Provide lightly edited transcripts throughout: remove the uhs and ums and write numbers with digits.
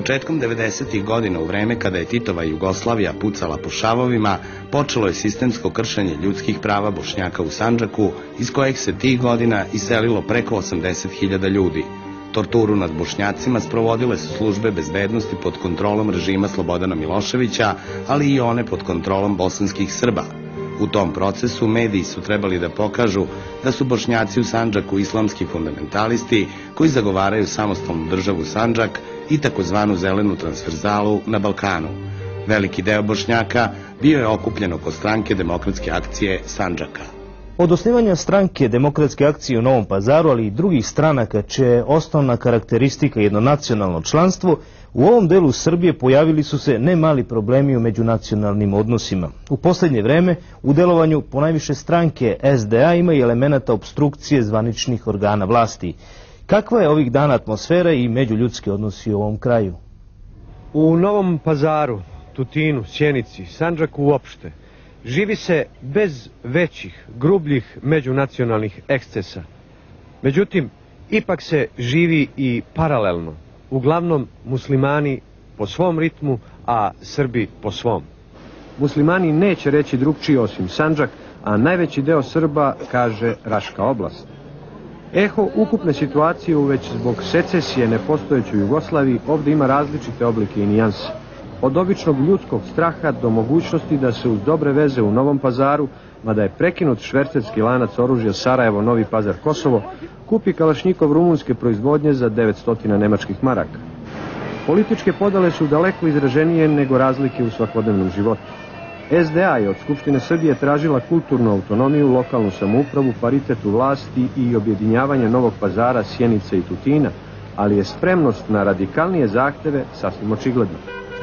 Početkom 90. godina, u vreme kada je Titova Jugoslavija pucala po šavovima, počelo je sistemsko kršenje ljudskih prava Bošnjaka u Sandžaku, iz kojeg se tih godina iselilo preko 80.000 ljudi. Torturu nad Bošnjacima sprovodile su službe bezbednosti pod kontrolom režima Slobodana Miloševića, ali i one pod kontrolom bosanskih Srba. U tom procesu mediji su trebali da pokažu da su Bošnjaci u Sandžaku islamski fundamentalisti koji zagovaraju samostalnu državu Sandžak i takozvanu zelenu transverzalu na Balkanu. Veliki deo Bošnjaka bio je okupljen oko stranke Demokratske akcije Sandžaka. Od osnivanja stranke Demokratske akcije u Novom Pazaru, ali i drugih stranaka čija je osnovna karakteristika jednonacionalno članstvo, u ovom delu Srbije pojavili su se ne mali problemi u međunacionalnim odnosima. U posljednje vreme u delovanju ponajviše stranke SDA ima i elemenata opstrukcije zvaničnih organa vlasti. Kakva je ovih dana atmosfera i međuljudski odnosi u ovom kraju? U Novom Pazaru, Tutinu, Sjenici, Sandžaku uopšte, živi se bez većih, grubljih međunacionalnih ekscesa. Međutim, ipak se živi i paralelno. Uglavnom muslimani po svom ritmu, a Srbi po svom. Muslimani neće reći drugčije osim Sandžak, a najveći deo Srba kaže Raška oblast. Eho ukupne situacije već zbog secesije nepostojećoj Jugoslaviji ovdje ima različite oblike i nijanse. Od običnog ljudskog straha do mogućnosti da se uz dobre veze u Novom Pazaru, mada je prekinut švercerski lanac oružja Sarajevo, Novi Pazar, Kosovo, kupi kalašnjikov rumunske proizvodnje za 900 nemačkih maraka. Političke podele su daleko izraženije nego razlike u svakodnevnom životu. SDA je od Skupštine Srbije tražila kulturnu autonomiju, lokalnu samoupravu, paritet u vlasti i objedinjavanje Novog Pazara, Sjenice i Tutina, ali je spremnost na radikalnije zahteve sasvim očigledna.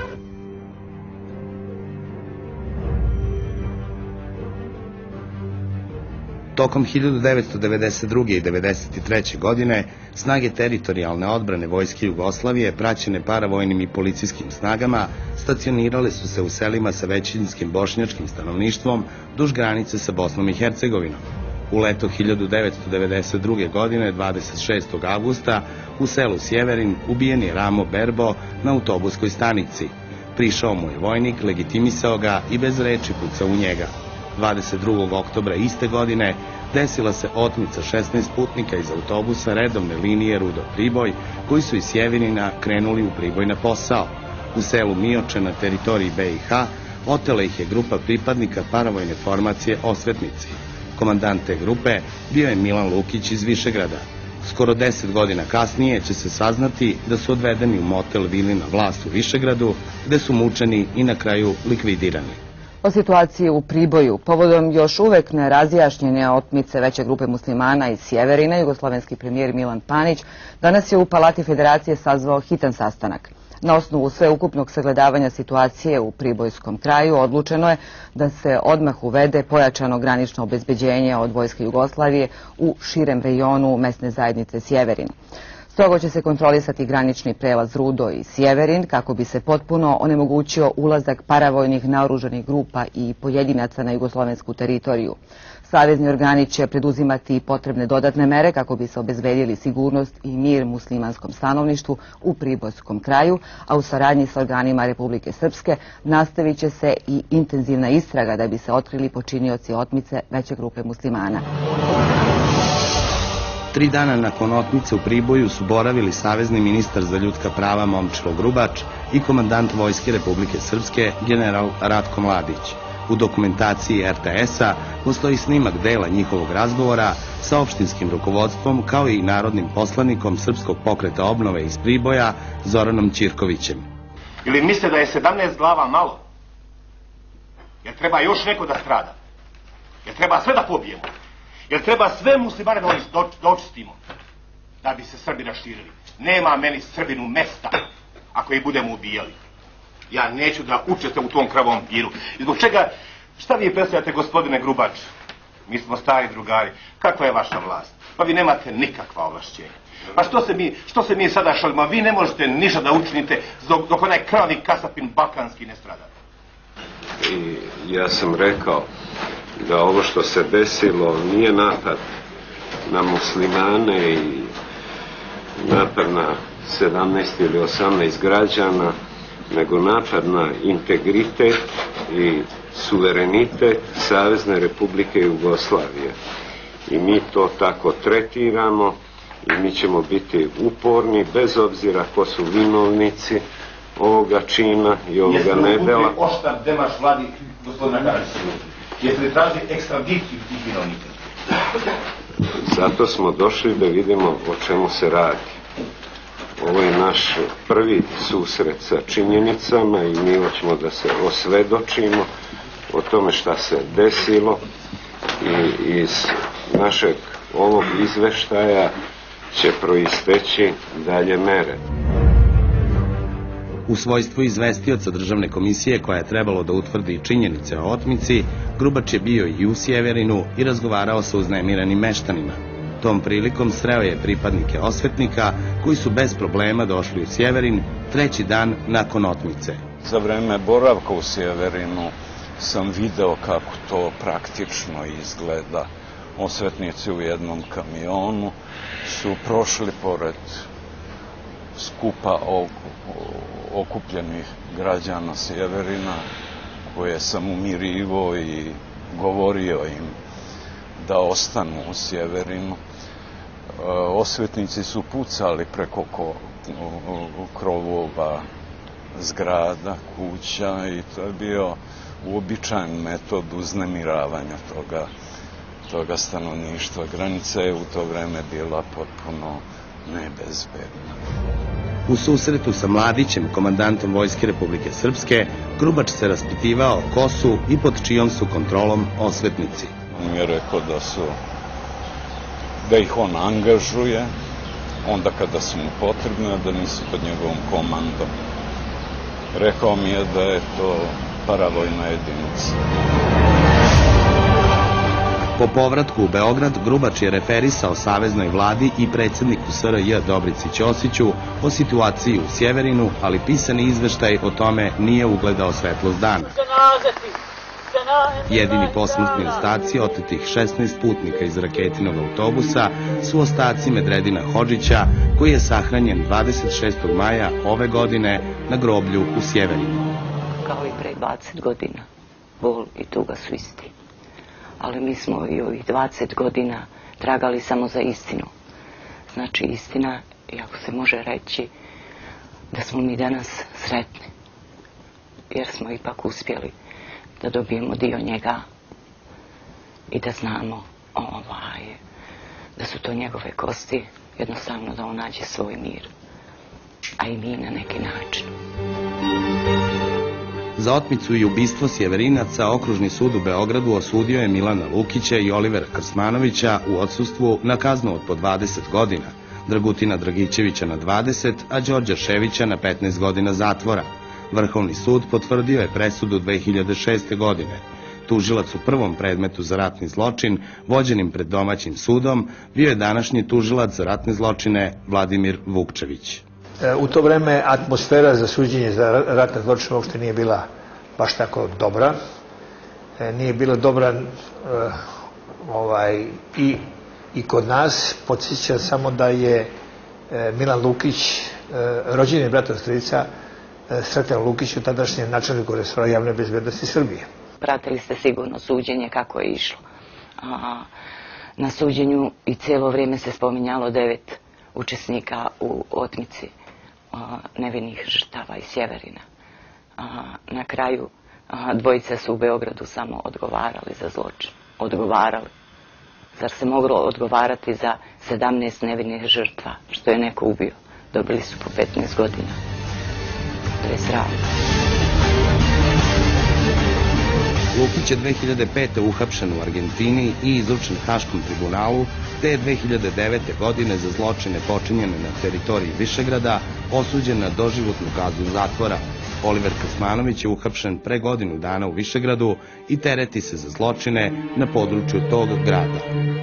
Tokom 1992. i 1993. godine snage teritorijalne odbrane Vojske Jugoslavije, praćene paravojnim i policijskim snagama, stacionirale su se u selima sa većinskim bošnjačkim stanovništvom duž granice sa Bosnom i Hercegovinom. U leto 1992. godine, 26. avgusta, u selu Sjeverin ubijen je Ramo Berbo na autobuskoj stanici. Prišao mu je vojnik, legitimisao ga i bez reči pucao u njega. 22. oktobra iste godine desila se otmica 16 putnika iz autobusa redovne linije Rudo-Priboj, koji su iz Sjeverina krenuli u Priboj na posao. U selu Mioče na teritoriji BiH otela ih je grupa pripadnika paravojne formacije Osvetnici. Komandant te grupe bio je Milan Lukić iz Višegrada. Skoro 10 godina kasnije će se saznati da su odvedeni u motel Vilina Vlast u Višegradu, gde su mučeni i na kraju likvidirani. O situaciji u Priboju, povodom još uvek nerazjašnjene otmice veće grupe muslimana iz Sjeverina, jugoslovenski premijer Milan Panić danas je u Palati Federacije sazvao hitan sastanak. Na osnovu sveukupnog sagledavanja situacije u Pribojskom kraju odlučeno je da se odmah uvede pojačano granično obezbeđenje od Vojske Jugoslavije u širem rejonu mesne zajednice Sjeverin. Strogo će se kontrolisati granični prelaz Rudo i Sjeverin kako bi se potpuno onemogućio ulazak paravojnih naoružanih grupa i pojedinaca na jugoslovensku teritoriju. Savezni organi će preduzimati potrebne dodatne mere kako bi se obezbedili sigurnost i mir muslimanskom stanovništvu u Pribojskom kraju, a u saradnji sa organima Republike Srpske nastavit će se i intenzivna istraga da bi se otkrili počinioci otmice veće grupe muslimana. 3 dana nakon otmice u Priboju su boravili savezni ministar za ljudska prava Momčilo Grubač i komandant Vojske Republike Srpske general Ratko Mladić. U dokumentaciji RTS-a postoji snimak dela njihovog razgovora sa opštinskim rukovodstvom kao i narodnim poslanikom Srpskog pokreta obnove iz Priboja Zoranom Ćirkovićem. Ili misle da je 17 glava malo? Jer treba još neko da strada? Jer treba sve da pobijemo? Jer treba sve muslimane da očistimo da bi se Srbi raširili? Nema meni Srbinu mesta ako ih budemo ubijali. Ja neću da učestvujem u tom krvavom piru. I zbog čega, šta vi predstavljate, gospodine Grubač? Mi smo stari drugari. Kakva je vaša vlast? Pa vi nemate nikakva ovlašćenja. Pa što se mi sada šalimo? Vi ne možete ništa da učinite dok onaj krvni kasapin balkanski ne strada. I ja sam rekao da ovo što se desilo nije napad na muslimane i napad na 17 ili 18 građana, nego napad na integritet i suverenitet Savezne Republike Jugoslavije. I mi to tako tretiramo i mi ćemo biti uporni bez obzira ko su vinovnici ovoga čina i ovoga nedela. Jeste oštar demaš vladi gospodina Karadžića? Jeste li tražili ekstradiciju tih vinovnika? Zato smo došli da vidimo o čemu se radi. Ovo je naš prvi susret sa činjenicama i mi hoćemo da se osvedočimo o tome šta se desilo i iz našeg ovog izveštaja će proisteći dalje mere. U svojstvu izvestioca državne komisije koja je trebalo da utvrdi činjenice o otmici, Grubač je bio i u Sjeverinu i razgovarao sa uznemiranim meštanima. Tom prilikom sreo je pripadnike osvetnika koji su bez problema došli u Sjeverin 3. dan nakon otmice. Za vreme boravka u Sjeverinu sam video kako to praktično izgleda. Osvetnici u jednom kamionu su prošli pored skupa okupljenih građana Sjeverina, koje sam umirivo i govorio im da ostanu u Sjeverinu. Osvetnici su pucali preko krovova zgrada, kuća i to je bio uobičajen metod uznemiravanja toga stanovništva. Granica je u to vreme bila potpuno nebezbedna. U susretu sa Mladićem, komandantom Vojske Republike Srpske, Grubač se raspitivao ko su i pod čijom su kontrolom osvetnici. On mi je rekao da ih on angažuje, onda kada su mu potrebne, da nisu pod njegovom komandom. Rekao mi je da je to paravojna jedinica. Po povratku u Beograd, Grubač je referisao saveznoj vladi i predsjedniku SRJ Dobrici Ćosiću o situaciji u Sjeverinu, ali pisani izveštaj o tome nije ugledao svetlost dana. Jedini posmrtni ostaci otetih 16 putnika iz raketinog autobusa su ostaci Medredina Hodžića, koji je sahranjen 26. maja ove godine na groblju u Sjeverinu. Kao i pre 20 godina, bol i tuga su isti. Ali mi smo i ovih 20 godina tragali samo za istinu. Znači istina, iako se može reći da smo mi danas sretni, jer smo ipak uspjeli da dobijemo dio njega i da znamo da su to njegove kosti, jednostavno da on nađe svoj mir, a i mi na neki način. Za otmicu i ubistvo Sjeverinaca Okružni sud u Beogradu osudio je Milana Lukića i Olivera Krsmanovića u odsustvu na kaznu od po 20 godina, Dragutina Dragićevića na 20, a Đorđa Ševića na 15 godina zatvora. Vrhovni sud potvrdio je presudu 2006. godine. Tužilac u prvom predmetu za ratni zločin, vođenim pred domaćim sudom, bio je današnji tužilac za ratne zločine Vladimir Vukčević. U to vreme atmosfera za suđenje za ratne zločine uopšte nije bila baš tako dobra. Nije bila dobra i kod nas. Podsjećam samo da je Milan Lukić, rođeni brat od strica Sreten Lukiću, tadašnjem načelniku resora javne bezbednosti Srbije. Pratili ste sigurno suđenje kako je išlo. Na suđenju i cijelo vrijeme se spominjalo 9 učesnika u otmici nevinih žrtava iz Sjeverina. Na kraju dvojice su u Beogradu samo odgovarali za zločin. Odgovarali. Zar se moglo odgovarati za 17 nevinih žrtva što je neko ubio? Dobili su po 15 godina. To je sramno. Lukić je 2005. uhapšen u Argentini i izručen Haškom tribunalu, te je 2009. godine za zločine počinjene na teritoriji Višegrada osuđen na doživotnu kaznu zatvora. Oliver Krsmanović je uhapšen pre godinu dana u Višegradu i tereti se za zločine na području tog grada.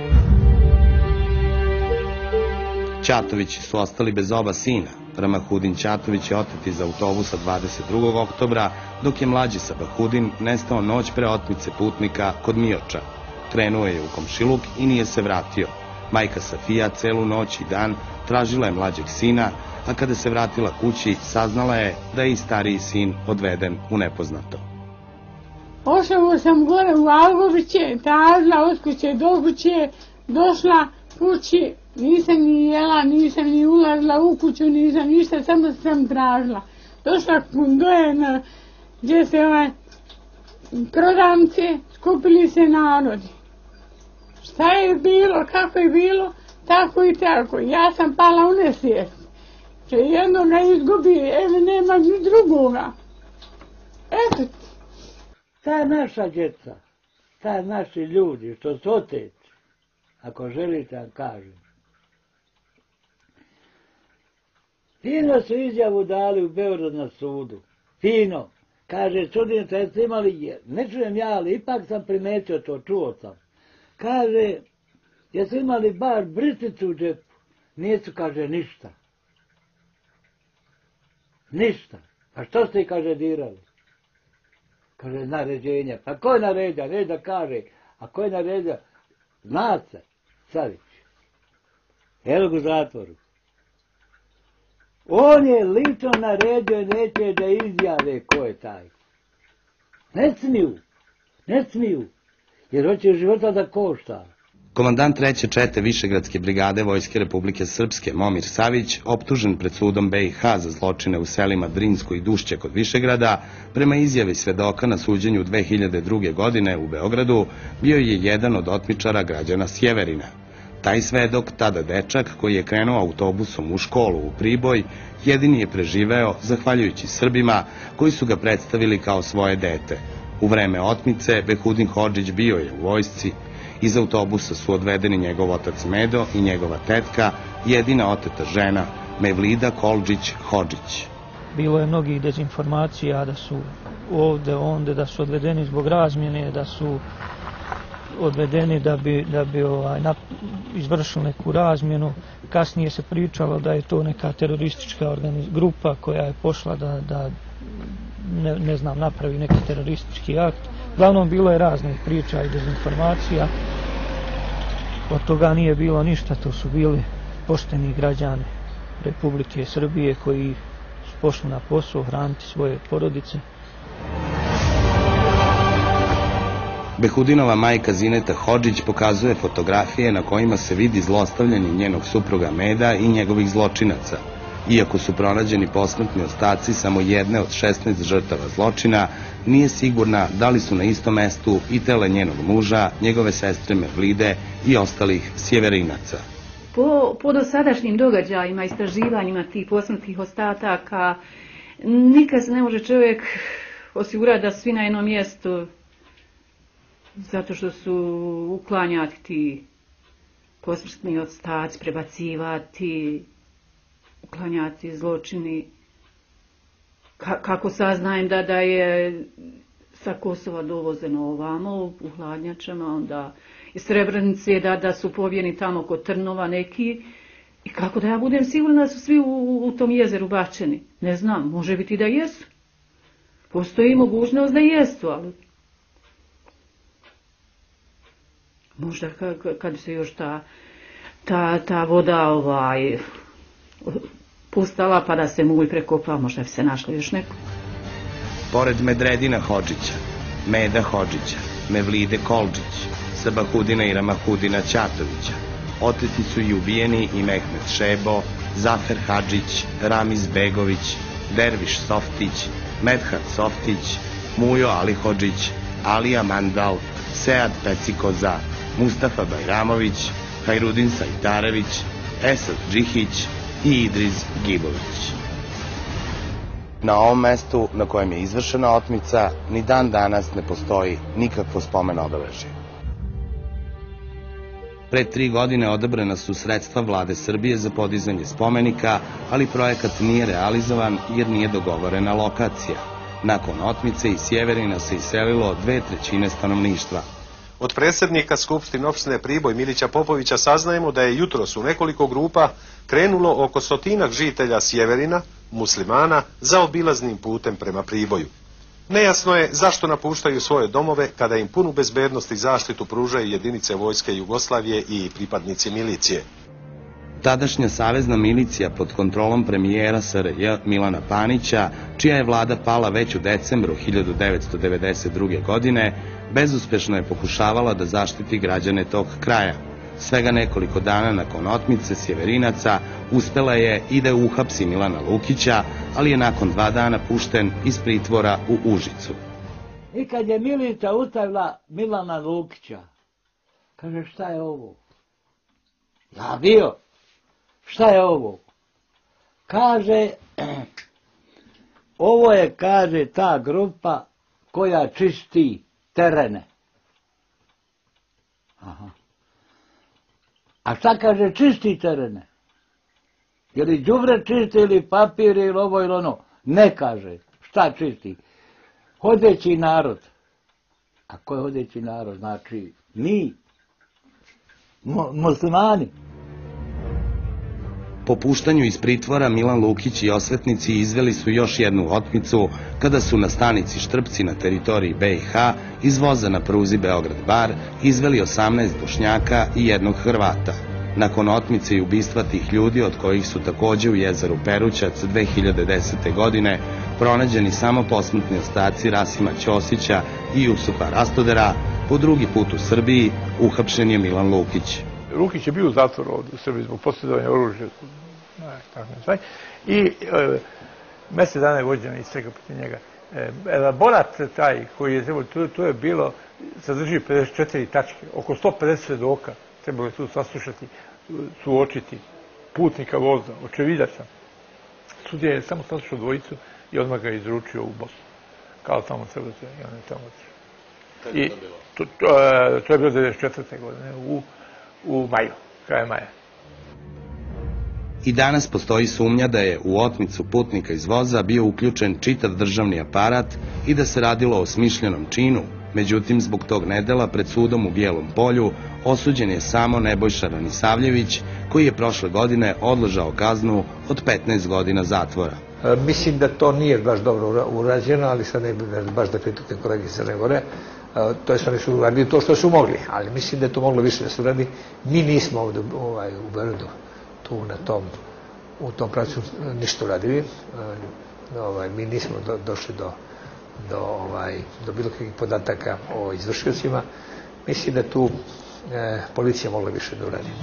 Ćatovići su ostali bez oba sina. Ramahudin Ćatović je otet iz autobusa 22. oktobra, dok je mlađi Sabahudin nestao noć pre otmice putnika kod Mioča. Krenuo je u komšiluk i nije se vratio. Majka Safija celu noć i dan tražila je mlađeg sina, a kada se vratila kući saznala je da je i stariji sin odveden u nepoznato. Pošao sam gore u Algoviće, tražila od kuće do kuće, došla kući, nisam ni jela, nisam ni ulazila u kuću, nisam ništa, samo sam tražila. Došla doje gdje se prodavnice, skupili se narodi. Šta je bilo, kako je bilo, tako i tako. Ja sam pala u nesvijest. Če jednoga izgubi, nema ni drugoga. Eto. Ta naša djeca, ta naši ljudi što su oteti, ako želite vam kažem. Fino su izjavu dali u Beogradu na sudu. Fino. Kaže, čudim se, jeste imali, ne čujem ja, ali ipak sam primetio to, čuo sam. Kaže, jesu imali bar bricicu u džepu? Nisu, kaže, ništa. Ništa. A što ste ih, kaže, dirali? Kaže, naređenja. Pa ko je naređa? Ne da kaže. A ko je naređa? Zna se. Savić. Evo ga u zatvoru. On je lično naredio i neće da izjave ko je taj. Ne smiju. Ne smiju. Jer hoće života da košta. Komandant 3. čete Višegradske brigade Vojske Republike Srpske Momir Savić, optužen pred sudom BiH za zločine u selima Drinsko i Dušće kod Višegrada, prema izjavi svedoka na suđenju 2002. godine u Beogradu, bio je jedan od otmičara građana Sjeverina. Taj svedok, tada dečak koji je krenuo autobusom u školu u Priboj, jedini je preživeo zahvaljujući Srbima koji su ga predstavili kao svoje dete. U vreme otmice Behudin Hodžić bio je u vojsci. Iz autobusa su odvedeni njegov otac Medo i njegova tetka, jedina oteta žena, Mevlida Koldžić Hodžić. Bilo je mnogih dezinformacija da su ovde, onde, da su odvedeni zbog razmjene, da su odvedeni da bi izvršili neku razmjenu. Kasnije se pričalo da je to neka teroristička grupa koja je pošla da ne znam, napravi neki teroristički akt. Uglavnom, bilo je raznih priča i dezinformacija. Od toga nije bilo ništa, to su bili pošteni građani Republike Srbije koji su pošli na posao hraniti svoje porodice. Behudinova majka Zineta Hodžić pokazuje fotografije na kojima se vidi zlostavljanje njenog supruga Meda i njegovih zločinaca. Iako su pronađeni posmrtni ostaci samo jedne od 16 žrtava zločina, nije sigurna da li su na istom mestu i tele njenog muža, njegove sestre Mevlide i ostalih Sjeverinaca. Po dosadašnjim događajima, istraživanjima tih posmrtnih ostataka, nikad se ne može čovjek osigurati da su svi na jednom mjestu, zato što su uklanjati ti posmrtni ostaci, prebacivati, uklanjati zločini. Kako saznajem da je sa Kosova dovozeno ovamo u hladnjačama, onda iz Srebrenice da su pobijeni tamo kod Trnova neki, i kako da ja budem sigurna da su svi u tom jezeru bačeni. Ne znam, može biti da jesu. Postoji mogućnost da jesu, ali možda kad se još ta voda pustala pa da se mulj prekopao, možda bi se našlo još neko. Pored Medredina Hodžića, Meda Hodžića, Mevlide Koldžić, Sabahudina i Ramahudina Ćatovića, oteti su i ubijeni i Mehmet Šebo, Zafer Hadžić, Ramiz Begović, Derviš Softić, Medhat Softić, Mujo Ali Hodžić, Alija Mandal, Sead Pecikoza, Mustafa Bajramović, Hajrudin Sajtarević, Esad Džihić i Idriz Gibović. Na ovom mestu na kojem je izvršena otmica ni dan danas ne postoji nikakvo spomen obeležje. Pre 3 godine odabrana su sredstva vlade Srbije za podizanje spomenika, ali projekat nije realizovan jer nije dogovorena lokacija. Nakon otmice iz Sjeverina se iselilo 2/3 stanovništva. Od predsjednika Skupštine opštine Priboj Milića Popovića saznajemo da je jutros u nekoliko grupa krenulo oko 100-ak žitelja Sjeverina, muslimana, za obilaznim putem prema Priboju. Nejasno je zašto napuštaju svoje domove kada im punu bezbednost i zaštitu pružaju jedinice vojske Jugoslavije i pripadnici milicije. Tadašnja savezna milicija pod kontrolom premijera SRJ Milana Panića, čija je vlada pala već u decembru 1992. godine, bezuspešno je pokušavala da zaštiti građane tog kraja. Svega nekoliko dana nakon otmice Sjeverinaca uspela je i da uhapsi Milana Lukića, ali je nakon 2 dana pušten iz pritvora u Užicu. I kad je milica ustavila Milana Lukića, kaže, šta je ovo? Ja bio, šta je ovo? Kaže, ovo je, kaže, ta grupa koja čisti terene. Aha. A šta kaže čisti terene? Je li đubre čisti ili papir ili ovo ili ono? Ne kaže. Šta čisti? Hodeći narod. A ko je hodeći narod? Znači, mi, muslimani. Po puštanju iz pritvora Milan Lukić i osvetnici izveli su još jednu otmicu kada su na stanici Štrpci na teritoriji BiH iz voza na pruzi Beograd-Bar izveli 18 Bošnjaka i 1 Hrvata. Nakon otmice i ubistva tih ljudi, od kojih su takođe u jezeru Perućac 2010. godine pronađeni samo posmrtni ostaci Rasima Ćosića i Jusufa Rastodera, po drugi put u Srbiji uhapšen je Milan Lukić. Lukić je bio u zatvoru ovdje u Srbiji zbog posjedovanja oružja i mesec dana je vođena istraga protiv njega. Elaborat taj koji je trebalo, to je bilo, sadrži 54 tačke, oko 150 svedoka trebalo je tu saslušati, suočiti, putnika voza, očevidaca. Sudija je samo saslušao 2 i odmah ga izručio u Bosnu. Kao tamo treba se, i on je tamo otišao. I to je bilo 1994. godine, u maju, kraja maja. I danas postoji sumnja da je u otmicu putnika iz voza bio uključen čitav državni aparat i da se radilo o smišljenom činu. Međutim, zbog tog nedela pred sudom u Bijelom Polju osuđen je samo Nebojša Ranisavljević, koji je prošle godine odležao kaznu od 15 godina zatvora. Mislim da to nije baš dobro urađeno, ali sad ne bi baš da kritikujem kolegi Crne Gore. To je oni su uradili to što su mogli, ali mislim da je to moglo više da se uradi. Mi nismo ovdje u Beogradu tu u tom pravcu ništa uradili. Mi nismo došli do bilo kakvih podataka o izvršiocima. Mislim da tu policija mogla više da uradi.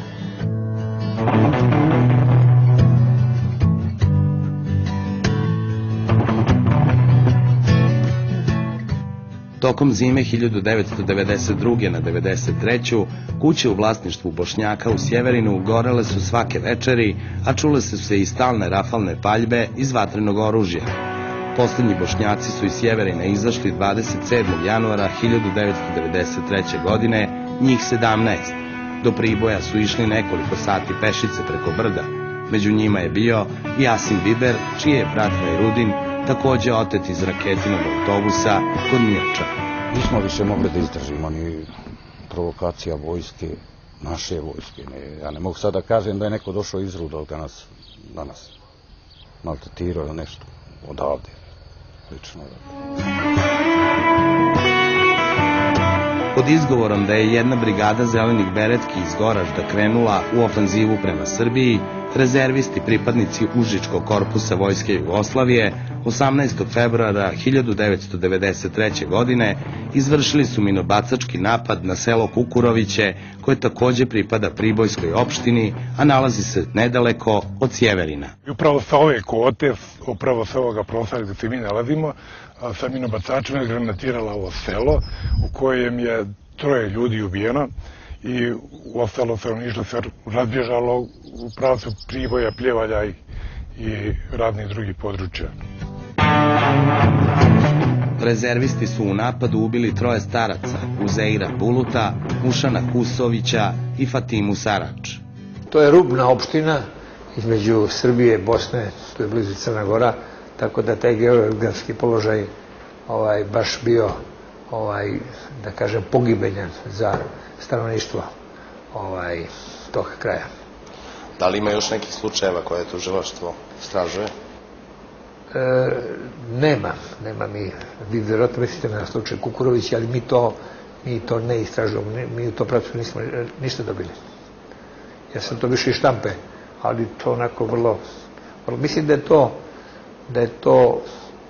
Tokom zime 1992. na 1993. kuće u vlasništvu Bošnjaka u Sjeverinu gorele su svake večeri, a čule su se i stalne rafalne paljbe iz vatrenog oružja. Poslednji Bošnjaci su iz Sjeverina izašli 27. januara 1993. godine, njih 17. Do Priboja su išli nekoliko sati pešice preko brda. Među njima je bio i Asim Biber, čiji je brat Hajrudin takođe otet iz raketinog autobusa kod Mirča. Nismo više mogli da izdržimo ni provokacija vojske, naše vojske. Ja ne mogu sad da kažem da je neko došao iz Rudog da nas maltretirao ili nešto odavde. Lično. Pod izgovorom da je jedna brigada zelenih beretki iz Goražda krenula u ofanzivu prema Srbiji, rezervisti pripadnici Užičkog korpusa Vojske Jugoslavije 18. februara 1993. godine izvršili su minobacački napad na selo Kukuroviće, koje takođe pripada Pribojskoj opštini, a nalazi se nedaleko od Sjeverina. Upravo sa ove kote, upravo sa ovoga prostora gde se mi nalazimo, sa minobacačima je granatirala ovo selo u kojem je 3 ljudi ubijeno i ostalo stanovništvo se razbježalo u pravcu Priboja, Pljevalja i raznih drugih područja. Rezervisti su u napadu ubili 3 staraca, Uzeira Buluta, Mušana Kusovića i Fatimu Sarač. To je rubna opština između Srbije i Bosne, tu je blizu Crna Gora, tako da taj geografski položaj baš bio, da kažem, pogibenjan za stanovništvo tog kraja. Da li ima još nekih slučajeva koje tužilaštvo istražuje? Nema mi, vi vjerojatno mislite na slučaj Kukurović, ali mi to ne istražujemo, mi u tom pravcu nismo ništa dobili. Ja sam to više iz štampe ali to onako vrlo mislim da je to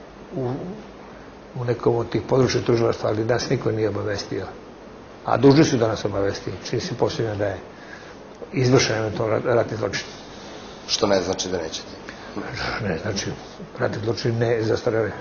u nekom od tih područja tužilaštva, ali nas niko nije obavestio. A dužni su da nas obavesti, čini se posljedno da je izvršen eventualno ratni zločin. Što ne znači da nećete? Ne znači, ratni zločin ne zastareve.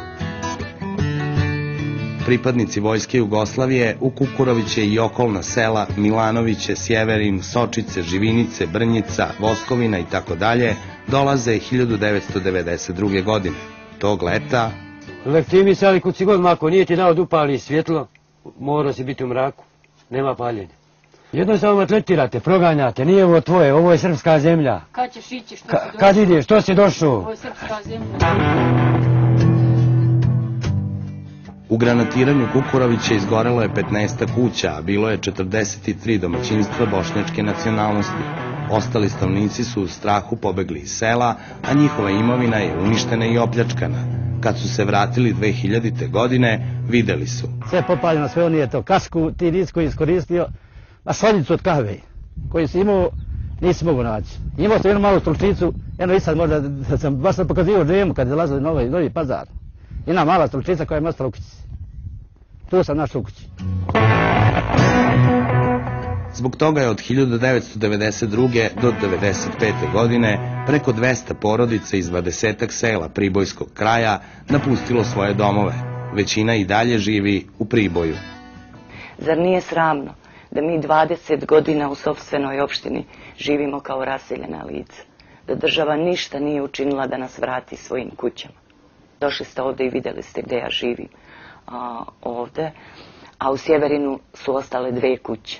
Pripadnici Vojske Jugoslavije u Kukuroviće i okolna sela Milanoviće, Sjeverin, Sočice, Živinice, Brnjica, Voskovina i tako dalje dolaze 1992. godine. Tog leta... Lekciji se, ali kud si god mako, nije ti dao da upali svjetlo, mora si biti u mraku, nema paljenja. Jednostavno atletirate, proganjate, nije ovo tvoje, ovo je srpska zemlja. Kad ćeš ići, što si došao? Kad ideš, što si došao? Ovo je srpska zemlja. U granatiranju Kukurovića izgorelo je 15 kuća, a bilo je 43 domaćinstva bošnjačke nacionalnosti. Ostali stanovnici su u strahu pobegli iz sela, a njihova imovina je uništena i opljačkana. Kad su se vratili 2000. godine, videli su. Sve popaljeno, sve nije to. Kasku ti nisko iskoristio, na šoljicu od kahve, koju si imao, nisi mogu naći. Imao sam jednu malu stolčicu, jedno i sad možda, baš sam pokazivao džemu kad je dolazili Novi Pazar. Jedna mala stolčica koja je ostala u kući. Tu sam našao u kući. Zbog toga je od 1992. do 1995. godine preko 200 porodica iz 20 sela Pribojskog kraja napustilo svoje domove. Većina i dalje živi u Priboju. Zar nije sramno da mi 20 godina u sopstvenoj opštini živimo kao raseljena lica? Da država ništa nije učinila da nas vrati svojim kućama? Došli ste ovde i vidjeli ste gde ja živim ovde, a u Sjeverinu su ostale 2 kuće.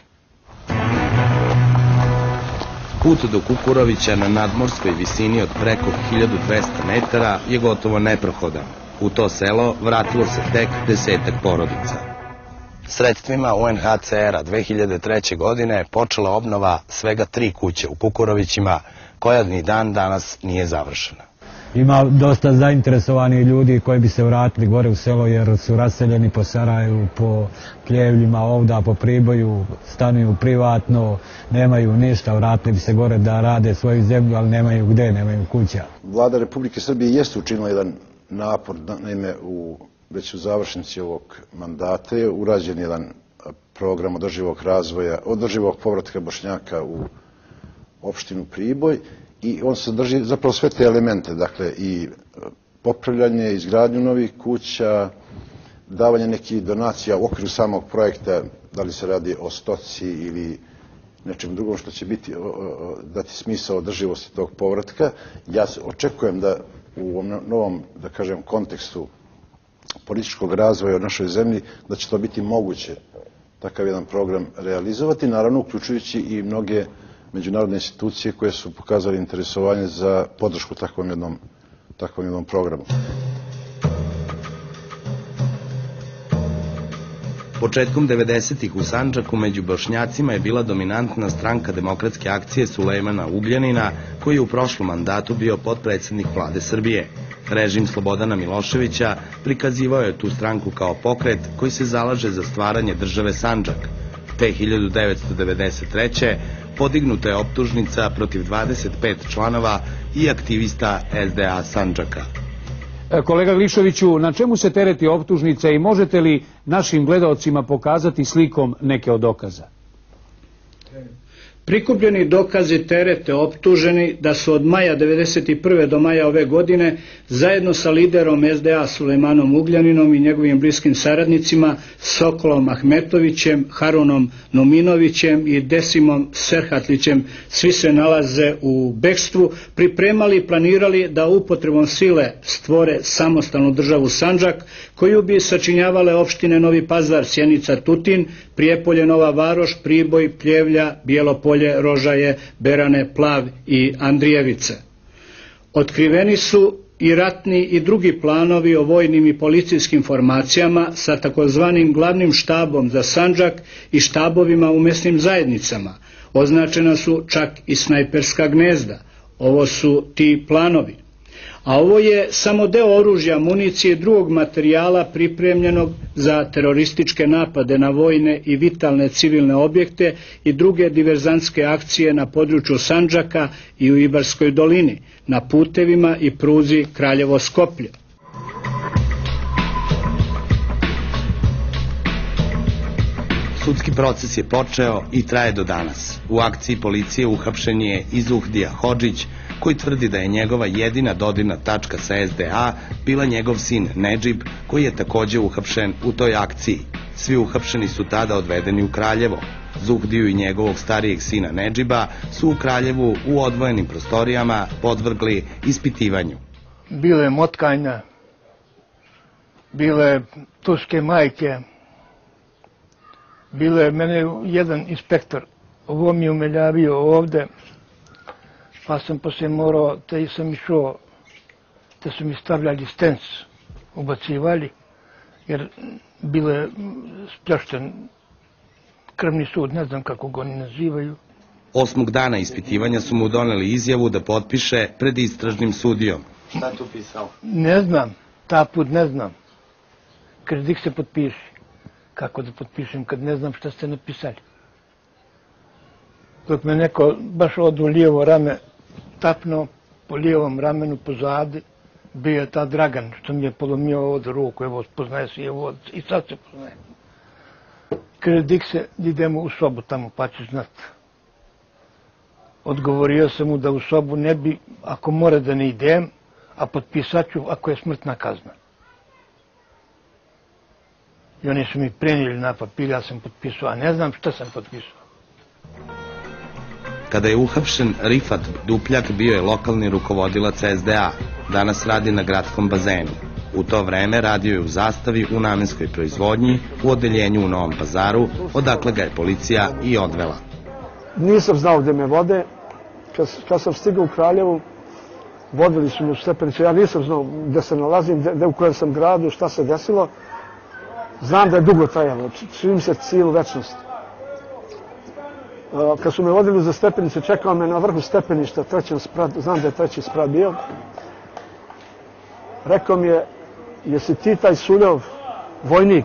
Put do Kukurovića na nadmorskoj visini od preko 1200 metara je gotovo neprohodan. U to selo vratilo se tek 10-ak porodica. Sredstvima UNHCR-a 2003. godine počela obnova svega 3 kuće u Kukurovićima, koja ni dan danas nije završena. Ima dosta zainteresovanih ljudi koji bi se vratili gore u selo jer su raseljeni po Sarajevu, po Pljevljima, ovda po Priboju, stanuju privatno, nemaju ništa, vratili bi se gore da rade svoju zemlju, ali nemaju gde, nemaju kuća. Vlada Republike Srbije jeste učinila jedan napor, naime već u završnici ovog mandata je urađen jedan program održivog razvoja, održivog povratka Bošnjaka u opštinu Priboj. I on sadrži zapravo sve te elemente, dakle i popravljanje, izgradnju novih kuća, davanje nekih donacija u okviru samog projekta, da li se radi o stoci ili nečem drugom što će dati smisao održivosti tog povratka. Ja očekujem da u ovom novom, da kažem, kontekstu političkog razvoja u našoj zemlji, da će to biti moguće takav jedan program realizovati, naravno uključujući i mnoge međunarodne institucije koje su pokazali interesovanje za podršku takvom jednom programu. Početkom 90-ih u Sandžaku među Bošnjacima je bila dominantna stranka Demokratske akcije Sulejmana Ugljanina, koji je u prošlom mandatu bio potpredsjednik vlade Srbije. Režim Slobodana Miloševića prikazivao je tu stranku kao pokret koji se zalaže za stvaranje države Sandžak. Te 1993. podignuta je optužnica protiv 25 članova i aktivista SDA Sandžaka. Kolega Glišoviću, na čemu se tereti optužnica i možete li našim gledaocima pokazati slikom neke od dokaza? Prikupljeni dokazi terete optuženi da su od maja 1991. do maja ove godine zajedno sa liderom SDA Sulejmanom Ugljaninom i njegovim bliskim saradnicima Sokolom Ahmetovićem, Harunom Numinovićem i Desimom Serhatlićem, svi se nalaze u bekstvu, pripremali i planirali da upotrebom sile stvore samostalnu državu Sandžak, koju bi sačinjavale opštine Novi Pazar, Sjenica, Tutin, Prijepolje, Nova Varoš, Priboj, Pljevlja, Bijelopolje, Rožaje, Berane, Plav i Andrijevice. Otkriveni su i ratni i drugi planovi o vojnim i policijskim formacijama sa takozvanim glavnim štabom za Sandžak i štabovima u mesnim zajednicama. Označena su čak i snajperska gnezda. Ovo su ti planovi. A ovo je samo deo oružja, municije i drugog materijala pripremljenog za terorističke napade na vojne i vitalne civilne objekte i druge diverzantske akcije na području Sandžaka i u Ibarskoj dolini, na putevima i pruzi Kraljevo-Skoplje. Sudski proces je počeo i traje do danas. U akciji policije uhapšen je i Zuhdija Hodžić, koji tvrdi da je njegova jedina dodirna tačka sa SDA bila njegov sin Nedžib, koji je takođe uhapšen u toj akciji. Svi uhapšeni su tada odvedeni u Kraljevo. Zuhdiju i njegovog starijeg sina Nedžiba su u Kraljevu u odvojenim prostorijama podvrgli ispitivanju. Bilo je motkanja, bilo je tuške majke, bilo je mene jedan inspektor, ovo mi je umeljavio ovde, pa sam poslije morao, te sam išao, te su mi stavljali stens, ubacivali, jer bilo je spljašten krvni sud, ne znam kako ga oni nazivaju. 8. dana ispitivanja su mu doneli izjavu da potpiše pred istražnim sudijom. Šta je tu pisao? Ne znam, ta put ne znam. Kredik se potpiši. Kako da potpišem kad ne znam šta ste napisali? Dok me neko baš od u lijevo rame tapno, po lijevom ramenu pozadi, bio je ta Dragan, što mi je polomio ovdje ruku, evo, poznaje se i ovdje, i sad se poznaje. Kredik se, idemo u sobu tamo, pa ću znat. Odgovorio sam mu da u sobu ne bi, ako mora da ne idem, a potpisat ću ako je smrtna kazna. I oni su mi prenijeli na papir, ja sam potpisao, a ne znam šta sam potpisao. Kada je uhapšen, Rifat Dupljak bio je lokalni rukovodilac SDA. Danas radi na gradskom bazenu. U to vreme radio je u Zastavi u namenskoj proizvodnji u odeljenju u Novom Pazaru, odakle ga je policija i odvela. Nisam znao gde me vode. Kad sam stigao u Kraljevu, vodili su me u stepenicu. Ja nisam znao gde se nalazim, u kojem sam gradu, šta se desilo. Znam da je dugo trajalo, čini se cijelu večnost. Kad su me vodili za stepenice, čekao me na vrhu stepeništa, trećem sprat, znam da je treći sprat bio. Rekao mi je, jesi ti taj Suljov vojnik?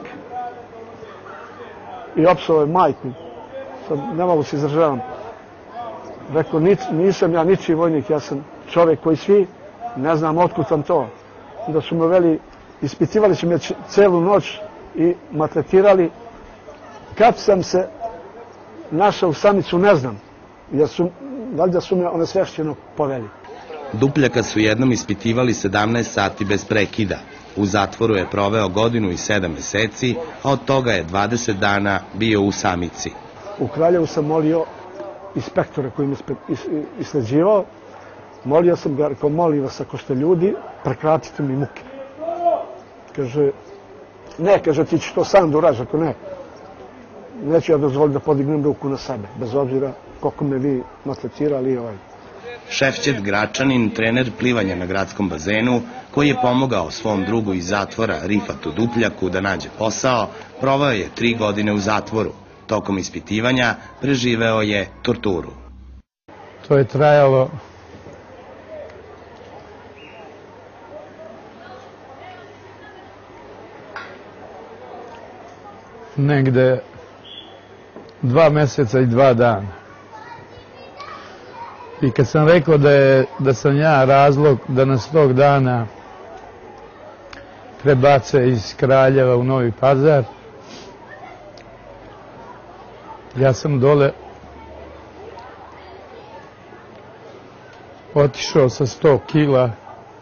I opsao je majku. Sad ne mogu se izražavam. Rekao, nisam ja ničiji vojnik, ja sam čovjek koji svi, ne znam otkud sam to. Da su me veli, ispitivali su me celu noć i maltretirali. Kad sam se našao u samicu, ne znam, jer valjda su me onesvešćeno poveli. Dupljaka su jednom ispitivali 17 sati bez prekida. U zatvoru je proveo 1 godinu i 7 meseci, a od toga je 20 dana bio u samici. U Kraljevu sam molio inspektora koji me isleđivao. Molio sam ga, rekao, molim vas, ako ste ljudi, prekratite mi muke. Kaže, ne, kaže, ti ćeš to sam da uradiš, ako ne. Neću ja dozvoliti da podignem ruku na sebe, bez obzira koliko me vi maltretirali. Šefćet Gračanin, trener plivanja na gradskom bazenu, koji je pomogao svom drugu iz zatvora Rifatu Dupljaku da nađe posao, proveo je 3 godine u zatvoru. Tokom ispitivanja preživeo je torturu. To je trajalo negde 2 meseca i 2 dana. I kad sam rekao da sam ja razlog da nas tog dana prebace iz Kraljeva u Novi Pazar, ja sam dole otišao sa 100 kila,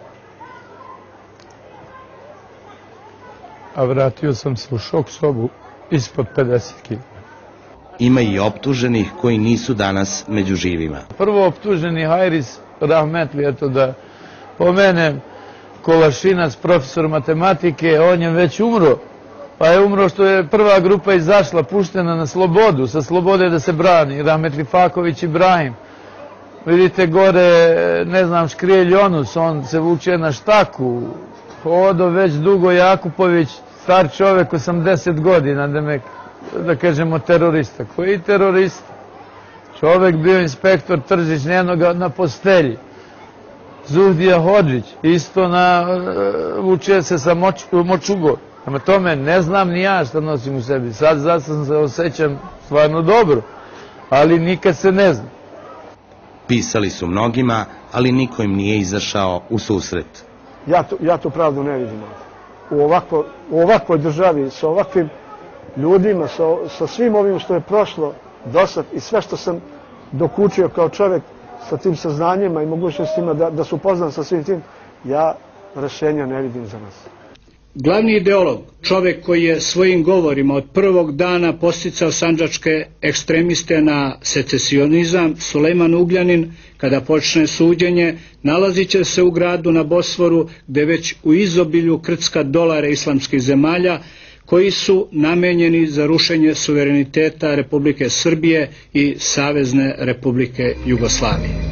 a vratio sam se u šok sobu ispod 50 kila. Ima i optuženih koji nisu danas među živima. Prvo optuženi Hajris Rahmetli, eto da pomenem, Kolašinac, profesor matematike, on je već umro. Pa je umro što je prva grupa izašla, puštena na slobodu, sa slobode da se brani. Rahmetli Faković Ibrahim. Vidite gore, ne znam, Škrijelj Jonus, on se vuče na štaku. Odo već Dugo Jakupović, star čovek, 80 godina, da kažemo terorista. Koji terorista? Čovek bio inspektor Tržić, njenoga na postelji. Zuhdija Hodžić, isto vuče se sa močugom. Prema tome, ne znam ni ja šta nosim u sebi. Sad sam se osjećam stvarno dobro, ali nikad se ne zna. Pisali su mnogima, ali niko im nije izašao u susret. Ja tu pravdu ne vidim. U ovakvoj državi, sa ovakvim ljudima, sa svim ovim što je prošlo dosad i sve što sam dokučio kao čovjek sa tim saznanjima i mogućnostima da se upoznam sa svim tim, ja rešenja ne vidim za nas. Glavni ideolog, čovjek koji je svojim govorima od prvog dana posticao sandžačke ekstremiste na secesionizam, Sulejman Ugljanin, kada počne suđenje, nalazit će se u gradu na Bosforu, gde već u izobilju krcka dolare islamskih zemalja, koji su namenjeni za rušenje suvereniteta Republike Srbije i Savezne Republike Jugoslavije.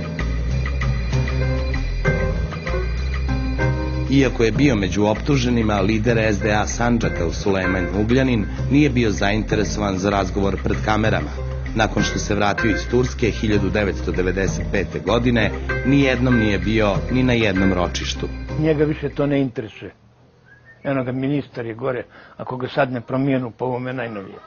Iako je bio među optuženima, lider SDA Sandžaka Sulejman Ugljanin nije bio zainteresovan za razgovor pred kamerama. Nakon što se vratio iz Turske 1995. godine, nijednom nije bio ni na jednom ročištu. Njega više to ne interesuje. Eno ga, ministar je gore, ako ga sad ne promijenu, po ovome najnovije.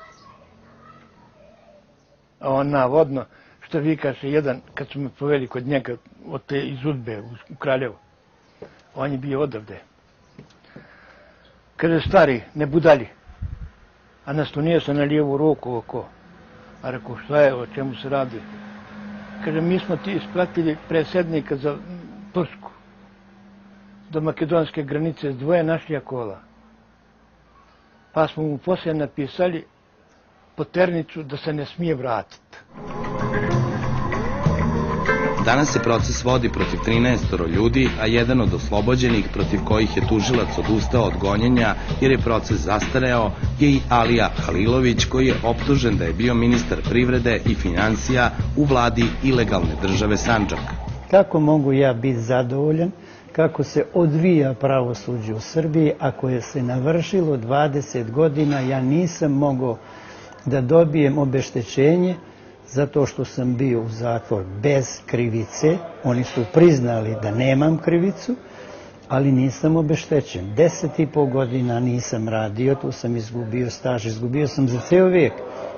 A on navodno, što vi kaže, jedan, kad su me poveli kod njega od te iz Udbe u Kraljevo, on je bio odavde. Kaže, stari, ne budalji, a naslonio se na lijevu ruku oko. A rekao, šta je, o čemu se radi? Kaže, mi smo ti isplatili predsjednika za Tursku. Do makedonske granice s dvoje našlija kola. Pa smo mu poslije napisali poternicu da se ne smije vratiti. Danas se proces vodi protiv 13 ljudi, a jedan od oslobođenih protiv kojih je tužilac odustao od gonjenja jer je proces zastareo je i Alija Halilović, koji je optužen da je bio ministar privrede i financija u vladi ilegalne države Sandžak. Kako mogu ja biti zadovoljan kako se odvija pravosuđe u Srbiji, ako je se navršilo 20 godina, ja nisam mogao da dobijem obeštećenje zato što sam bio u zatvor bez krivice. Oni su priznali da nemam krivicu, ali nisam obeštećen. 10,5 godina nisam radio, tu sam izgubio staž, izgubio sam za ceo vijek.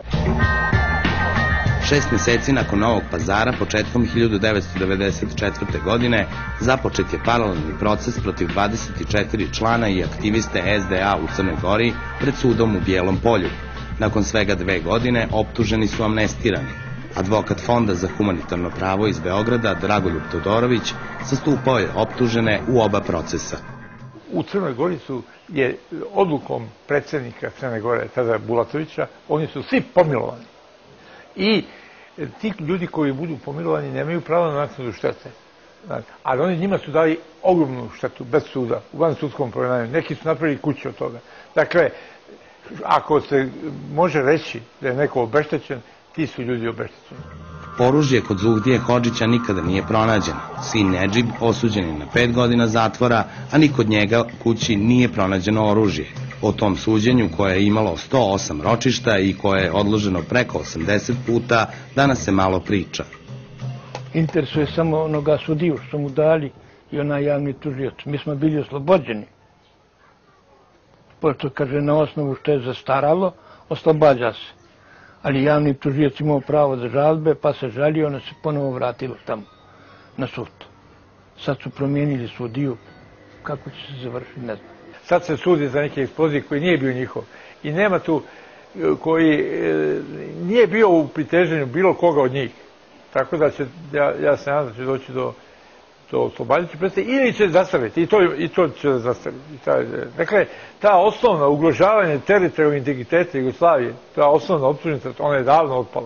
6 meseci nakon Novog Pazara, početkom 1994. godine, započet je paralelni proces protiv 24 člana i aktiviste SDA u Crnoj Gori pred sudom u Bijelom Polju. Nakon svega 2 godine optuženi su amnestirani. Advokat Fonda za humanitarno pravo iz Beograda, Dragoljub Todorović, zastupao je optužene u oba procesa. U Crnoj Gori je odlukom predsjednika Crne Gore, tada Bulatovića, oni su svi pomilovani. I ti ljudi koji budu pomilovani nemaju pravo na naknadu štete. Ali oni njima su dali ogromnu štetu, bez suda, u vansudskom provenanju. Neki su napravili kuće od toga. Dakle, ako se može reći da je neko obeštećen, ti su ljudi obeštećeni. Oružje kod Zuhdije Hodžića nikada nije pronađeno. Sin Nedžib osuđen je na 5 godina zatvora, a ni kod njega u kući nije pronađeno oružje. O tom suđenju, koje je imalo 108 ročišta i koje je odloženo preko 80 puta, danas se malo priča. Interesuje samo onoga sudiju što mu dali i onaj javni tužioc. Mi smo bili oslobođeni. Pošto kaže na osnovu što je zastaralo, oslobađa se. Ali javni tužioc imao pravo da žalbe, pa se žalio, ona se ponovo vratila tamo na sud. Sad su promijenili sudiju, kako će se završiti, ne znam. Sad se sudi za neke eksplozije koji nije bio njihov. I nema tu koji nije bio u priteženju bilo koga od njih. Tako da će, ja se nadam da će doći do oslobađajuće predstave, ili će zastaviti, i to će zastaviti. Dakle, ta osnovna ugrožavanje teritorijalnog integriteta Jugoslavije, ta osnovna optužnica, ona je davno otpala.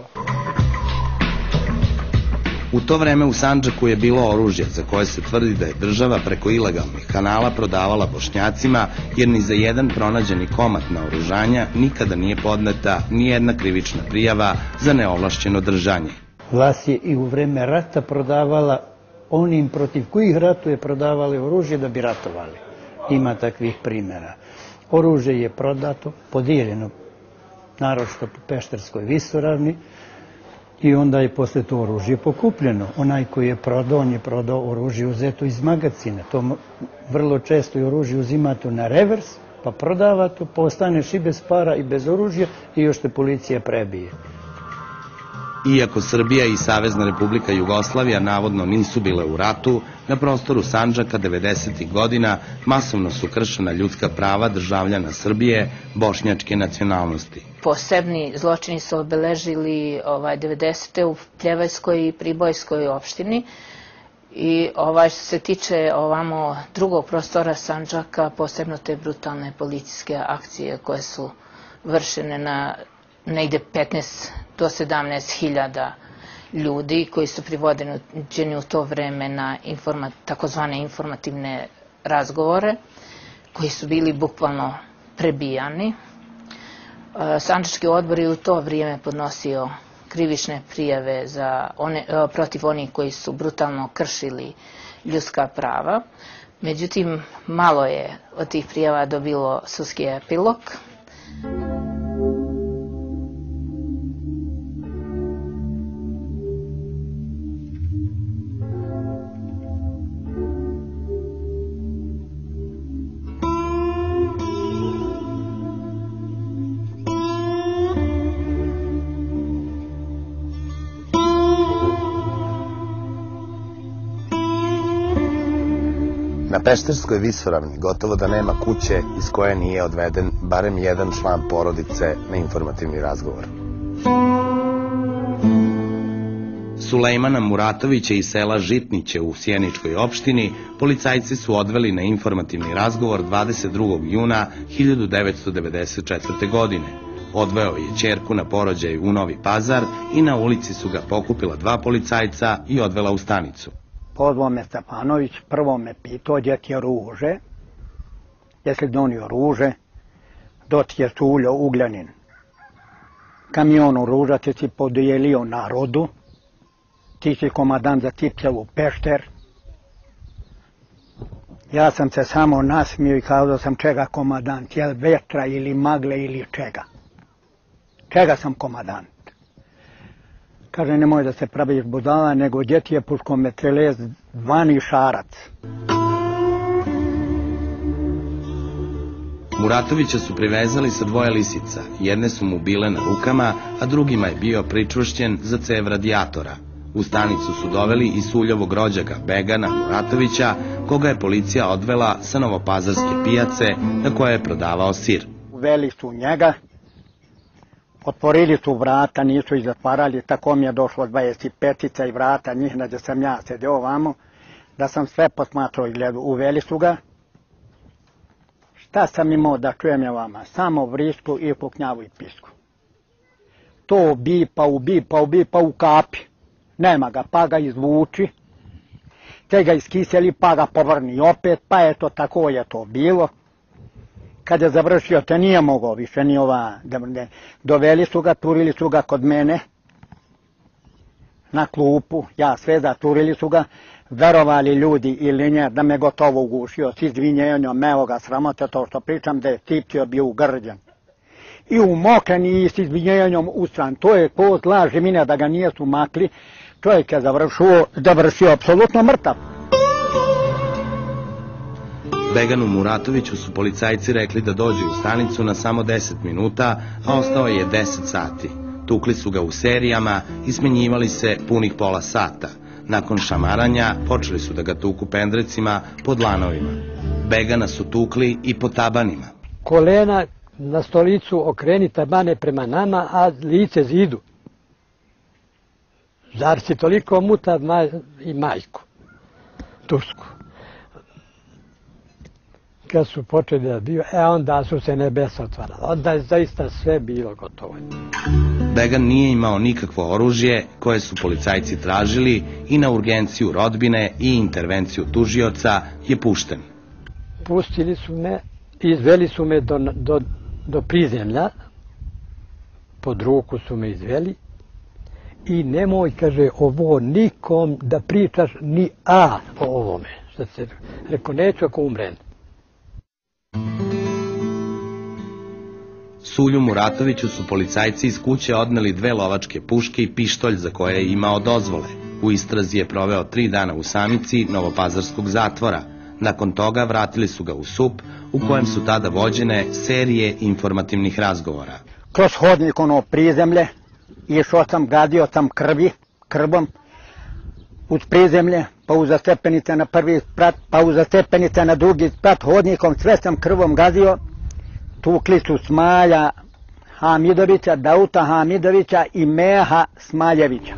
U to vreme u Sandžaku je bilo oružje za koje se tvrdi da je država preko ilegalnih kanala prodavala Bošnjacima, jer ni za jedan pronađeni komad naoružanja nikada nije podneta ni jedna krivična prijava za neovlašćeno držanje. Vlast je i u vreme rata prodavala onim protiv kojih ratuje prodavali oružje da bi ratovali. Ima takvih primjera. Oružje je prodato, podijeljeno, naročito po Pešterskoj visoravni, I onda je posle to oružje pokupljeno. Onaj koji je prodao, on je prodao oružje uzeto iz magacina. To vrlo često je oružje uzimato na revers, pa prodava to, pa ostaneš i bez para i bez oružja i još te policija prebije. Iako Srbija i Savezna Republika Jugoslavija navodno nisu bile u ratu, na prostoru Sandžaka 90. godina masovno su kršena ljudska prava državljana Srbije bošnjačke nacionalnosti. Posebni zločini su obeležili 90. u Pljevajskoj i Pribojskoj opštini i što se tiče ovamo drugog prostora Sandžaka, posebno te brutalne policijske akcije koje su vršene na negde 15 do 17.000 ljudi koji su privođeni u to vreme na takozvane informativne razgovore koji su bili bukvalno prebijani. Sandžački odbor je u to vrijeme podnosio krivične prijave protiv onih koji su brutalno kršili ljudska prava. Međutim, malo je od tih prijava dobilo sudski epilog. Na Pešterskoj visoravni gotovo da nema kuće iz koje nije odveden barem jedan član porodice na informativni razgovor. Sulejmana Muratovića iz sela Žitniće u Sjeničkoj opštini policajci su odveli na informativni razgovor 22. juna 1994. godine. Odveo je ćerku na porođaj u Novi Pazar i na ulici su ga pokupila 2 policajca i odvela u stanicu. Pozvao me Stefanović, prvo me pitao gdje ti je ruže, jesi donio ruže, dok je Suljo Ugljanin. Kamionu ruža ti si podijelio narodu, ti si komadant za Tipčevu Pešter. Ja sam se samo nasmio i kazao sam čega komadant, jel vetra ili magle ili čega. Čega sam komadant? Kaže, nemoj da se praviš budala, nego gdje ti je puškometrelez zvani Šarac. Muratovića su privezali sa 2 lisica, jedne su mu bile na rukama, a drugima je bio pričvršćen za cev radijatora. U stanicu su doveli i Suljovog rođaka Begana Muratovića, koga je policija odvela sa novopazarske pijace na koje je prodavao sir. Uveli su njega, otvorili su vrata, nisu ih zatvarali, tako mi je došlo 25 i vrata njih, gdje sam ja sedeo ovamo, da sam sve posmatrao i gledao. Uveli su ga. Šta sam imao da čujem je vama? Samo vrisku i puknjavu i pisku. To ubi, pa u kapi. Nema ga, pa ga izvuči. Te ga iskiseli, pa ga povrni opet, pa eto, tako je to bilo. Kad je završio, te nije mogao više, ni doveli su ga, turili su ga kod mene na klupu, ja sve zaturili su ga, verovali ljudi ili nje da me gotovo ugušio s izvinjenjom, evo ga sramote to što pričam da je Tipčio bio ugrđen. I umokren i s izvinjenjom ustran, to je kod laži mine da ga nije su makli, čovjek je završio apsolutno mrtav. Beganu Muratoviću su policajci rekli da dođe u stanicu na samo 10 minuta, a ostao je 10 sati. Tukli su ga u serijama i smenjivali se punih pola sata. Nakon šamaranja počeli su da ga tuku pendrecima po dlanovima. Begana su tukli i po tabanima. Kolena na stolicu okreni tabane prema nama, a lice zidu. Zar si toliko mutav i majku Tursku? Kad su počeli da bio, onda su se nebesa otvarala. Onda je zaista sve bilo gotovo. Began nije imao nikakvo oružje koje su policajci tražili i na urgenciju rodbine i intervenciju tužioca je pušten. Pustili su me, izveli su me do prizemlja, pod ruku su me izveli i nemoj, kaže, ovo nikom da pričaš ni a o ovome. Rekao, neću ako umrem. Sulju Muratoviću su policajci iz kuće odneli 2 lovačke puške i pištolj za koje je imao dozvole. U istrazi je proveo 3 dana u samici Novopazarskog zatvora. Nakon toga vratili su ga u SUP, u kojem su tada vođene serije informativnih razgovora. Kroz hodnik ono prizemlje, išao sam, gadio sam krvom, uz prizemlje, pa uza stepenice na prvi sprat, pa uza stepenice na drugi sprat, hodnikom sve sam krvom gadio. Tukli su Smalja Hamidovića, Dauta Hamidovića i Meha Smaljevića.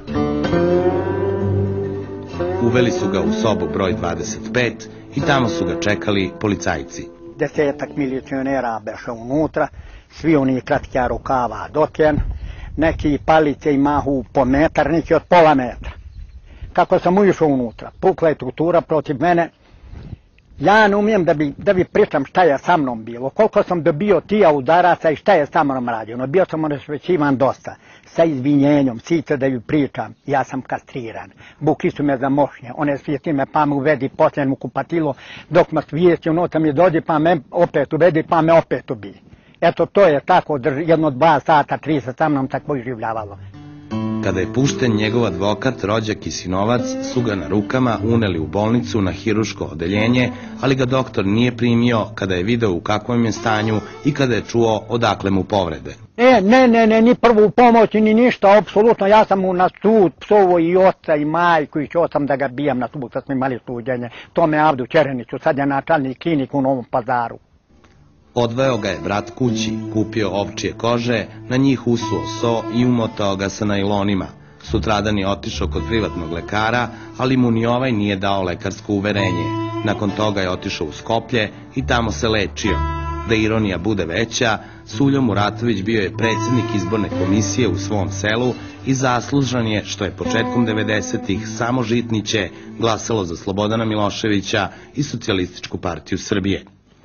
Uveli su ga u sobu broj 25 i tamo su ga čekali policajci. 10 milicionera beše unutra, svi oni kratki rukava dotjen, neki palice i mahu po metar, neki od pola metra. Kako sam ušao unutra, pukla je tortura protiv mene. Ja ne umijem da bi pričam šta je sa mnom bilo, koliko sam dobio tija udaraca i šta je sa mnom radio. Bio sam onesvećivan dosta, sa izvinjenjom, sice da ju pričam, ja sam kastriran. Bukli su me za mošnje, onesvijesti me pa me uvedi posljednu kupatilo, dok me svijesti unutra mi dođe pa me opet uvedi pa me opet ubije. Eto to je tako, 1-2 sata, 3 se sa mnom tako iživljavalo. Kada je pušten njegov advokat, rođak i sinovac su ga na rukama uneli u bolnicu na hiruško odeljenje, ali ga doktor nije primio kada je video u kakvom je stanju i kada je čuo odakle mu povrede. Ne, ni prvu pomoć, ni ništa, apsolutno, ja sam mu na sud psovo i oca i majku i ćeo sam da ga bijam na sud, sad smo imali suđenje, Tome Avdu Čereniću, sad je načelnik kliniku u Novom Pazaru. Odveo ga je brat kući, kupio ovčije kože, na njih usuo so i umotao ga sa najlonima. Sutradan je otišao kod privatnog lekara, ali mu ni ovaj nije dao lekarsko uverenje. Nakon toga je otišao u Skoplje i tamo se lečio. Da ironija bude veća, Suljo Muratović bio je predsjednik izborne komisije u svom selu i zaslužan je što je početkom 90-ih samo Žitniće glasalo za Slobodana Miloševića i Socijalističku partiju Srbije.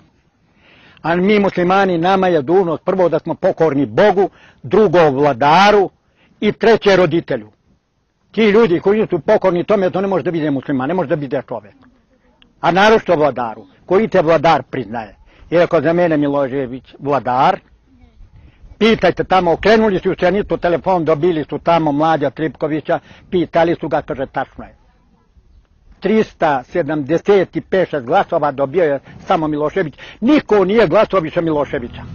A mi muslimani, nama je dužnost prvo da smo pokorni Bogu, drugo vladaru i treće roditelju. Ti ljudi koji su pokorni tome, to ne može da bude musliman, ne može da bude čovjek. A naročito vladaru, koji te vladar priznaje. Iako za mene Milošević vladar, pitajte tamo, okrenuli su se nisu telefon, dobili su tamo Mlađa Tripkovića, pitali su ga, kaže tačno je. 375 glasova dobio je samo Milošević. Niko nije glasao više Miloševića.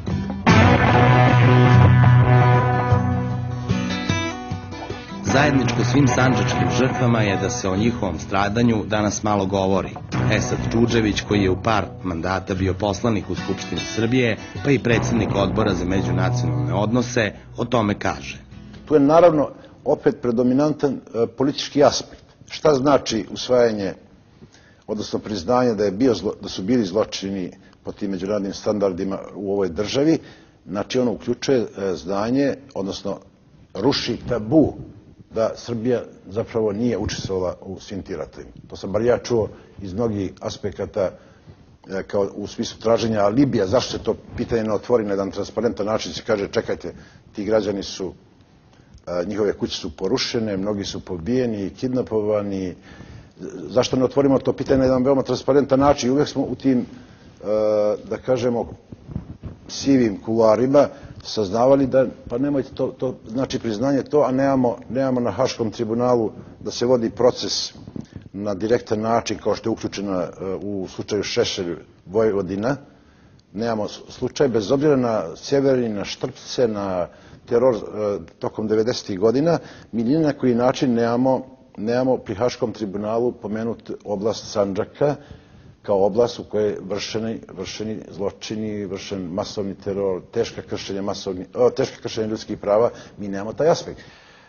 Zajedničko svim sandžačkim žrtvama je da se o njihovom stradanju danas malo govori. Esad Đurđević, koji je u par mandata bio poslanik u Skupštini Srbije, pa i predsjednik odbora za međunacionalne odnose, o tome kaže. Tu je naravno opet predominantan politički aspekt. Šta znači usvajanje, odnosno priznanje da su bili zločini po tim međunarodnim standardima u ovoj državi? Znači ono uključuje znanje, odnosno ruši tabu da Srbija zapravo nije učestvovala u svim tim ratovima. To sam bar ja čuo iz mnogih aspekata kao u smislu traženja alibija. Zašto se to pitanje ne otvori na jedan transparentan način? Se kaže čekajte, ti građani su, njihove kuće su porušene, mnogi su pobijeni, kidnapovani. Zašto ne otvorimo to pitanje na jedan veoma transparentan način? I uvijek smo u tim, da kažemo, sivim kuloarima saznavali da, pa nemojte to, znači priznanje to, a nemamo na Haškom tribunalu da se vodi proces na direktan način kao što je uključena u slučaju Šešelj Vojvodina. Nemamo slučaj, bez obzira na Sjeverin, na Štrpce, na teror tokom 90. godina, mi ni na koji način nemamo pri Haškom tribunalu pomenut oblast Sandžaka kao oblast u kojoj je vršeni zločini, vršen masovni teror, teška kršenja ljudskih prava, mi nemamo taj aspekt.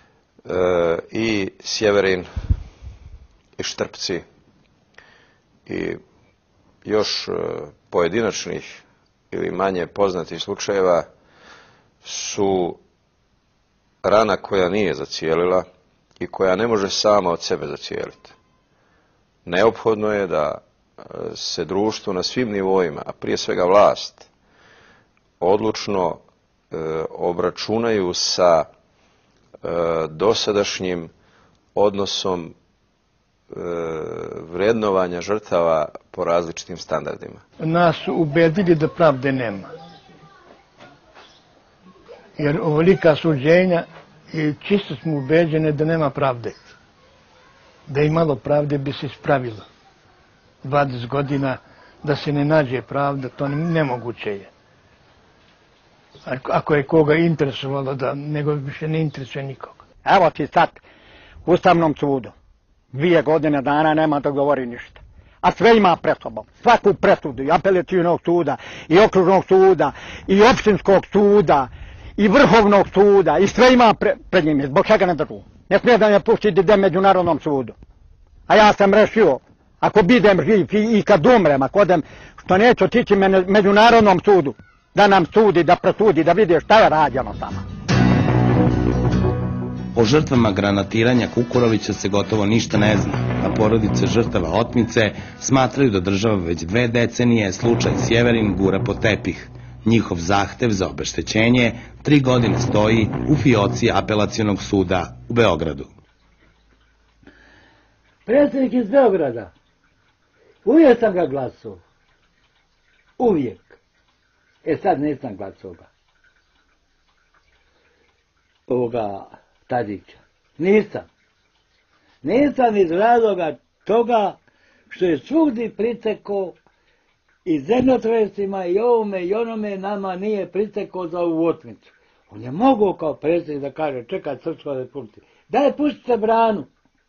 I Sjeverin, i Štrpci, i još pojedinačnih ili manje poznatih slučajeva su rana koja nije zacijelila i koja ne može sama od sebe zacijeliti. Neophodno je da se društvo na svim nivoima, a prije svega vlast, odlučno obračunaju sa dosadašnjim odnosom vrednovanja žrtava po različitim standardima. Nas su ubedili da pravde nema. Jer ovolika suđenja i čisto smo ubeđeni da nema pravde. Da je malo pravde bi se ispravilo. 20 godina da se ne nađe pravda, to nemoguće je. Ako je koga interesovalo, da nego više ne interesuje nikoga. Evo ti sad u Ustavnom sudu. 2 godine dana nema da govori ništa. A sve ima pred sobom. Svaku presudu i apelacijnog suda, i okružnog suda, i opštinskog suda, i vrhovnog suda, i sve ima pred njim. Zbog čega ne držu? Ne smije da me pušti da idem Međunarodnom sudu. A ja sam rešio, ako bidem živ i kad umrem, ako odem, što neću otići Međunarodnom sudu, da nam sudi, da presudi, da vidi šta je rađeno tamo. O žrtvama granatiranja Kukurovića se gotovo ništa ne zna, a porodice žrtava otmice smatraju da država već 2 decenije slučaj Sjeverin gura pod tepih. Njihov zahtev za obeštećenje 3 godine stoji u fioci apelacionog suda u Beogradu. Predsjednik iz Beograda. Uvijek sam ga glasao. Uvijek. Sad nisam glasao ga. Ovoga Tadića. Nisam. Nisam iz razloga toga što je svugdje pritekao i zemljotresima i ovome i onome nama nije pritekao za ovu otmicu. On je mogao kao predsjednik da kaže čekaj Srpska republika. Daj pustite branu.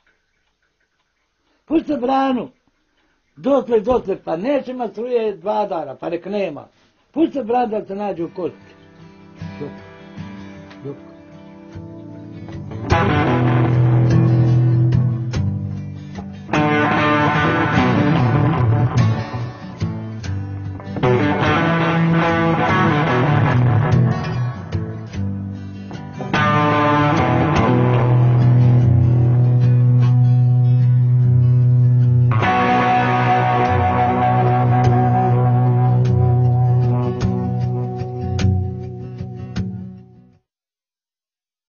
Pustite branu. Dotle, pa nećemo struje 2 dana, pa nek nema. Pustite branu da se nađu u kosti.